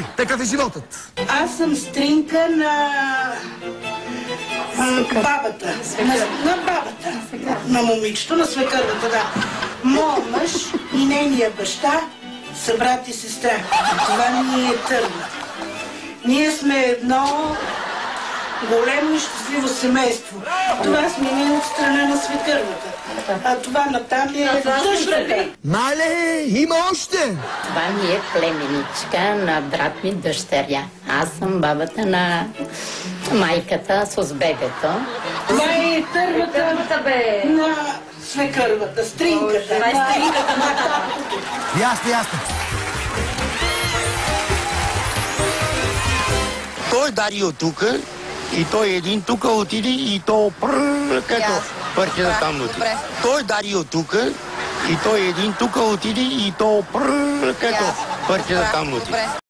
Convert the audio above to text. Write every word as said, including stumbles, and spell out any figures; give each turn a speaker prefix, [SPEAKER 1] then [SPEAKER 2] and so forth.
[SPEAKER 1] Кажи, такъв е животът.
[SPEAKER 2] Аз съм стринка на... на бабата. На, на бабата. На момичето, на свекървата, да. Моя мъж и нейния баща са брат и сестра. Това ни е Търна. Ние сме едно големо и щастливо семейство. Това сме ние от страна на свекървата. А това натам е дъщеря.
[SPEAKER 1] Мале, има още!
[SPEAKER 3] Това ми е племеничка на брат ми дъщеря. Аз съм бабата на майката с бебето.
[SPEAKER 2] Това е тървата на свекървата, стринката. Това е стринката на татото.
[SPEAKER 1] Ясно, ясно.
[SPEAKER 4] Той Дарио тука и той един тука отиде и то прррр, като пърче там отиде. Той Дарио тука и той един тука отиде и то прррр, като пърче там отиде.